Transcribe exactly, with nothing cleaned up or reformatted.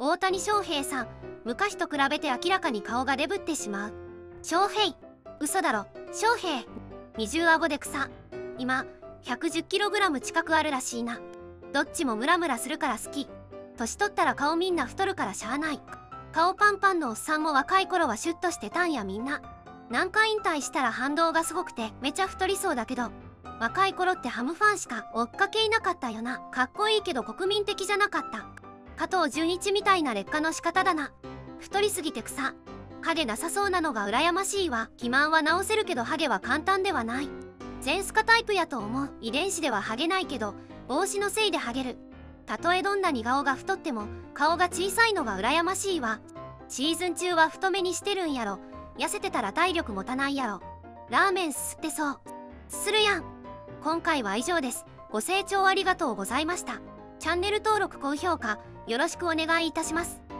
大谷翔平さん、昔と比べて明らかに顔がデブってしまう。翔平、嘘だろ。翔平、二重顎で草。今 ひゃくじゅっキログラム 近くあるらしいな。どっちもムラムラするから好き。年取ったら顔みんな太るからしゃあない。顔パンパンのおっさんも若い頃はシュッとしてたんやみんな。なんか引退したら反動がすごくてめちゃ太りそうだけど、若い頃ってハムファンしか追っかけいなかったよな。かっこいいけど国民的じゃなかった。加藤純一みたいな劣化の仕方だな。太りすぎて草。ハゲなさそうなのが羨ましいわ。肥満は治せるけどハゲは簡単ではない。全スカタイプやと思う。遺伝子ではハゲないけど帽子のせいでハゲる。たとえどんなに顔が太っても顔が小さいのが羨ましいわ。シーズン中は太めにしてるんやろ。痩せてたら体力持たないやろ。ラーメンすすってそう。するやん。今回は以上です。ご清聴ありがとうございました。チャンネル登録高評価よろしくお願いいたします。